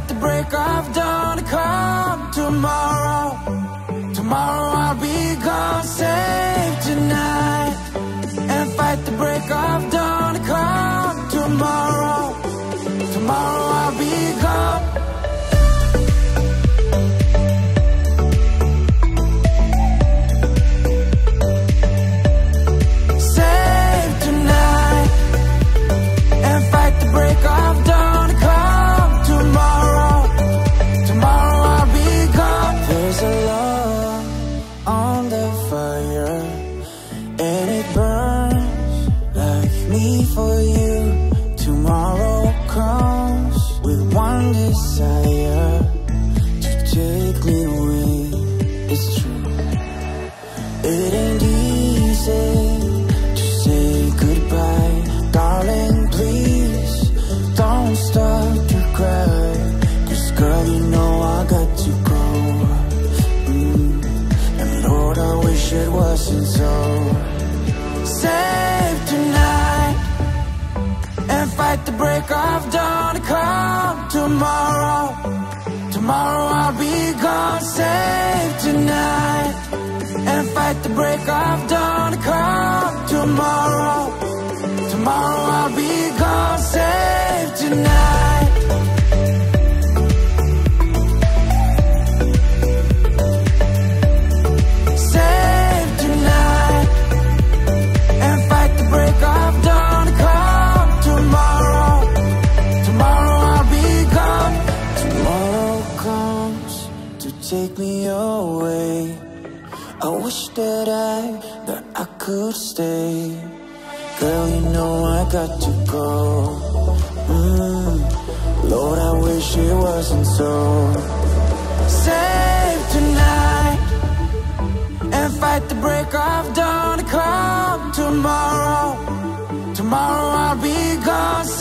the break of dawn to come tomorrow. Tomorrow I'll be gone, save tonight. And fight the break of dawn to come tomorrow. Tomorrow I'll be gone. Save tonight. And fight the break of dawn to come tomorrow. Tomorrow I'll be gone. There's a love on the fire, and it burns like me for you. Tomorrow comes with one desire, to take me away. It's true, it ain't easy to say goodbye. Darling, please don't stop to cry, 'cause girl, you know I got to go. And Lord, I wish it wasn't so. Save tonight. And fight the break of dawn to come tomorrow. Tomorrow I'll be gone, save tonight. And fight the break of dawn to come tomorrow. Tomorrow I'll be gone, save tonight. Save tonight. And fight the break of dawn to come tomorrow. Tomorrow I'll be gone. Tomorrow comes to take me away. I wish that I could stay. Girl, you know I got to go. Lord, I wish it wasn't so. Save tonight. And fight the break of dawn to come tomorrow. Tomorrow I'll be gone.